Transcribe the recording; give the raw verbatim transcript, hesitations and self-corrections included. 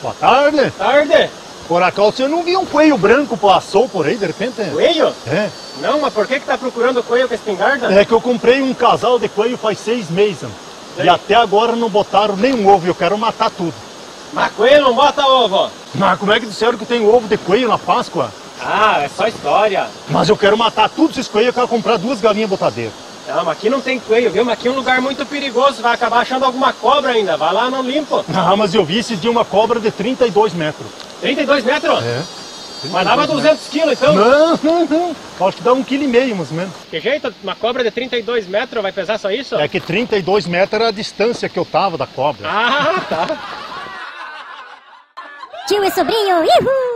Boa tarde. Tarde. Por acaso você não viu um coelho branco passou por aí de repente? Coelho? É. Não, mas por que que tá procurando coelho com espingarda? É que eu comprei um casal de coelho faz seis meses. E até agora não botaram nenhum ovo. Eu quero matar tudo. Mas coelho não bota ovo. Mas como é que disseram que tem ovo de coelho na Páscoa? Ah, é só história. Mas eu quero matar todos esses coelhos. Eu quero comprar duas galinhas botadeiras. Não, mas aqui não tem coelho, viu? Mas aqui é um lugar muito perigoso. Vai acabar achando alguma cobra ainda. Vai lá, não limpo. Ah, mas eu vi esse dia uma cobra de trinta e dois metros. trinta e dois metros? É. Mas dava duzentos quilos, então? Não, não, não. Acho que dá um quilo e meio, mais ou menos. Que jeito? Uma cobra de trinta e dois metros vai pesar só isso? É que trinta e dois metros era a distância que eu tava da cobra. Ah, tá. Tio e sobrinho, ihu!